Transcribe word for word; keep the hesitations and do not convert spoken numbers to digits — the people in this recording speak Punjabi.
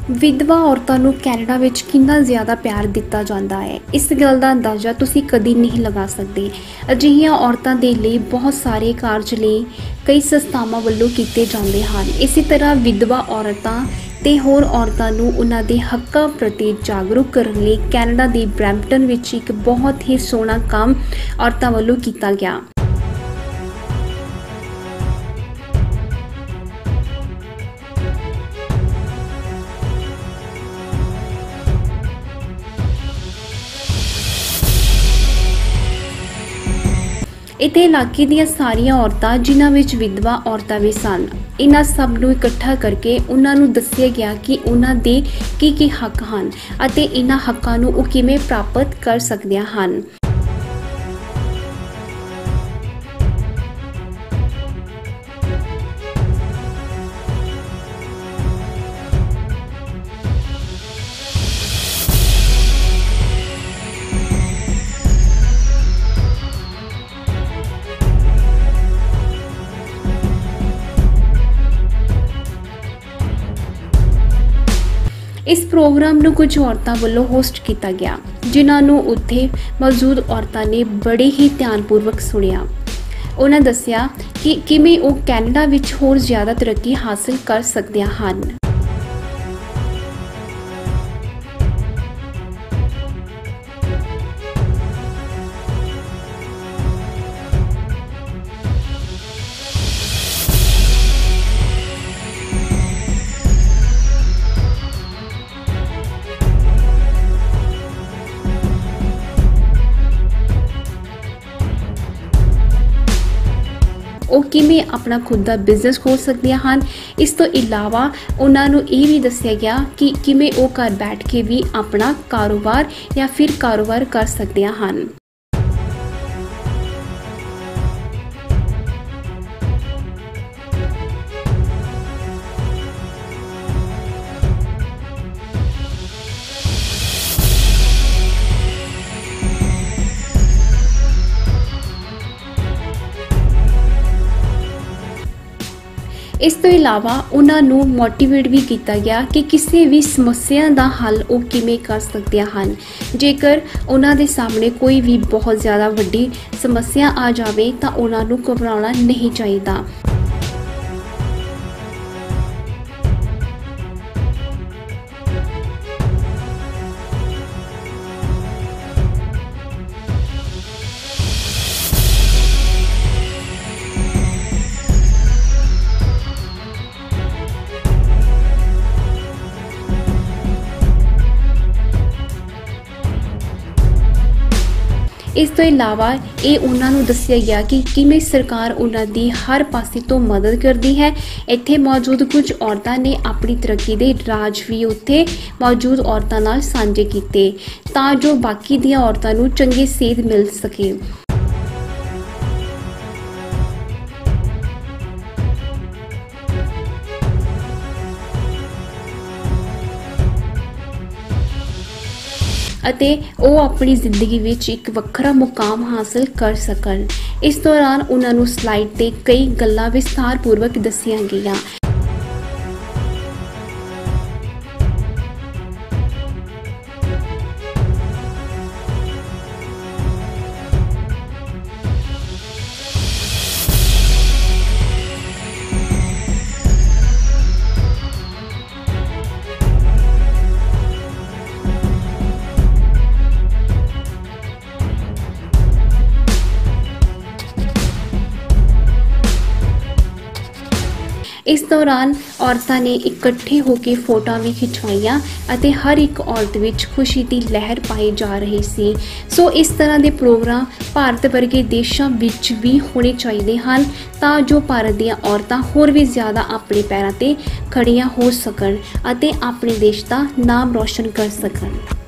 ਵਿਧਵਾ ਔਰਤਾਂ ਨੂੰ ਕੈਨੇਡਾ ਵਿੱਚ ਕਿੰਨਾ ਜ਼ਿਆਦਾ ਪਿਆਰ ਦਿੱਤਾ ਜਾਂਦਾ ਹੈ, ਇਸ ਗੱਲ ਦਾ ਅੰਦਾਜ਼ਾ ਤੁਸੀਂ ਕਦੀ ਨਹੀਂ ਲਗਾ ਸਕਦੇ। ਅਜਿਹੀਆਂ ਔਰਤਾਂ ਦੇ ਲਈ ਬਹੁਤ ਸਾਰੇ ਕਾਰਜ ਲਈ ਕਈ ਸੰਸਥਾਵਾਂ ਵੱਲੋਂ ਕੀਤੇ ਜਾਂਦੇ ਹਨ। ਇਸੇ ਤਰ੍ਹਾਂ ਵਿਧਵਾ ਔਰਤਾਂ ਤੇ ਹੋਰ ਔਰਤਾਂ ਨੂੰ ਉਹਨਾਂ ਦੇ ਹੱਕਾਂ ਪ੍ਰਤੀ ਜਾਗਰੂਕ ਕਰਨ ਲਈ ਕੈਨੇਡਾ ਦੇ ਬਰੈਂਪਟਨ ਵਿੱਚ ਇੱਕ ਬਹੁਤ ਹੀ ਸੋਹਣਾ ਕੰਮ ਔਰਤਾਂ ਵੱਲੋਂ ਕੀਤਾ ਗਿਆ। ਇੱਥੇ ਇਲਾਕੇ ਦੀਆਂ ਸਾਰੀਆਂ ਔਰਤਾਂ ਜਿਨ੍ਹਾਂ ਵਿੱਚ ਵਿਧਵਾ ਔਰਤਾਂ ਵੀ ਸਨ, ਇਹਨਾਂ ਸਭ ਨੂੰ ਇਕੱਠਾ ਕਰਕੇ ਉਹਨਾਂ ਨੂੰ ਦੱਸਿਆ ਗਿਆ ਕਿ ਉਹਨਾਂ ਦੇ ਕੀ ਕੀ ਹੱਕ ਹਨ ਅਤੇ ਇਹਨਾਂ ਹੱਕਾਂ ਨੂੰ ਉਹ ਕਿਵੇਂ ਪ੍ਰਾਪਤ ਕਰ ਸਕਦੀਆਂ ਹਨ। ਇਸ ਪ੍ਰੋਗਰਾਮ ਨੂੰ ਕੁਝ ਔਰਤਾਂ ਵੱਲੋਂ ਹੋਸਟ ਕੀਤਾ ਗਿਆ, ਜਿਨ੍ਹਾਂ ਨੂੰ ਉੱਥੇ ਮੌਜੂਦ ਔਰਤਾਂ ਨੇ ਬੜੇ ਹੀ ਧਿਆਨਪੂਰਵਕ ਸੁਣਿਆ। ਉਹਨਾਂ ਦੱਸਿਆ ਕਿ ਕਿਵੇਂ ਉਹ ਕੈਨੇਡਾ ਵਿੱਚ ਹੋਰ ਜ਼ਿਆਦਾ ਤਰੱਕੀ ਹਾਸਲ ਕਰ ਸਕਦੀਆਂ ਹਨ। ਉਹ ਕਿਵੇਂ ਆਪਣਾ ਖੁਦ ਦਾ ਬਿਜ਼ਨਸ ਖੋਲ੍ਹ ਸਕਦੀਆਂ ਹਨ। ਇਸ ਤੋਂ ਇਲਾਵਾ ਉਹਨਾਂ ਨੂੰ ਇਹ ਵੀ ਦੱਸਿਆ ਗਿਆ ਕਿ ਕਿਵੇਂ ਉਹ ਘਰ ਬੈਠ ਕੇ ਵੀ ਆਪਣਾ ਕਾਰੋਬਾਰ ਜਾਂ ਫਿਰ ਕਾਰੋਬਾਰ ਕਰ ਸਕਦੀਆਂ ਹਨ। ਇਸ ਤੋਂ ਇਲਾਵਾ ਉਹਨਾਂ ਨੂੰ ਮੋਟੀਵੇਟ ਵੀ ਕੀਤਾ ਗਿਆ ਕਿ ਕਿਸੇ ਵੀ ਸਮੱਸਿਆ ਦਾ ਹੱਲ ਉਹ ਕਿਵੇਂ ਕਰ ਸਕਦੀਆਂ ਹਨ। ਜੇਕਰ ਉਹਨਾਂ ਦੇ ਸਾਹਮਣੇ ਕੋਈ ਵੀ ਬਹੁਤ ਜ਼ਿਆਦਾ ਵੱਡੀ ਸਮੱਸਿਆ ਆ ਜਾਵੇ ਤਾਂ ਉਹਨਾਂ ਨੂੰ ਘਬਰਾਉਣਾ ਨਹੀਂ ਚਾਹੀਦਾ। ਇਸ ਤੋਂ ਇਲਾਵਾ ਇਹ ਉਹਨਾਂ ਨੂੰ ਦੱਸਿਆ ਗਿਆ ਕਿ ਕਿਵੇਂ ਸਰਕਾਰ ਉਹਨਾਂ ਦੀ ਹਰ ਪਾਸੇ ਤੋਂ ਮਦਦ ਕਰਦੀ ਹੈ। ਇੱਥੇ ਮੌਜੂਦ ਕੁਝ ਔਰਤਾਂ ਨੇ ਆਪਣੀ ਤਰੱਕੀ ਦੇ ਰਾਜ ਵੀ ਉੱਥੇ ਮੌਜੂਦ ਔਰਤਾਂ ਨਾਲ ਸਾਂਝੇ ਕੀਤੇ ਤਾਂ ਜੋ ਬਾਕੀ ਦੀਆਂ ਔਰਤਾਂ ਨੂੰ ਚੰਗੀ ਸੇਧ ਮਿਲ ਸਕੇ। ਅਤੇ ਉਹ ਆਪਣੀ ਜ਼ਿੰਦਗੀ ਵਿੱਚ ਇੱਕ ਵੱਖਰਾ ਮੁਕਾਮ ਹਾਸਲ ਕਰ ਸਕਣ। ਇਸ ਦੌਰਾਨ ਉਹਨਾਂ ਨੂੰ ਸਲਾਈਡ ਤੇ ਕਈ ਗੱਲਾਂ ਵਿਸਥਾਰਪੂਰਵਕ ਦੱਸੀਆਂ ਗਈਆਂ। ਇਸ ਦੌਰਾਨ ਔਰਤਾਂ ਨੇ ਇਕੱਠੇ ਹੋ ਕੇ ਫੋਟੋਆਂ ਵੀ ਖਿਚਵਾਈਆਂ ਅਤੇ ਹਰ ਇੱਕ ਔਰਤ ਵਿੱਚ ਖੁਸ਼ੀ ਦੀ ਲਹਿਰ ਪਾਈ ਜਾ ਰਹੀ ਸੀ। ਸੋ ਇਸ ਤਰ੍ਹਾਂ ਦੇ ਪ੍ਰੋਗਰਾਮ ਭਾਰਤ ਵਰਗੇ ਦੇਸ਼ਾਂ ਵਿੱਚ ਵੀ ਹੋਣੇ ਚਾਹੀਦੇ ਹਨ ਤਾਂ ਜੋ ਭਾਰਤ ਦੀਆਂ ਔਰਤਾਂ ਹੋਰ ਵੀ ਜ਼ਿਆਦਾ ਆਪਣੇ ਪੈਰਾਂ ਤੇ ਖੜੀਆਂ ਹੋ ਸਕਣ ਅਤੇ ਆਪਣੇ ਦੇਸ਼ ਦਾ ਨਾਮ ਰੋਸ਼ਨ ਕਰ ਸਕਣ।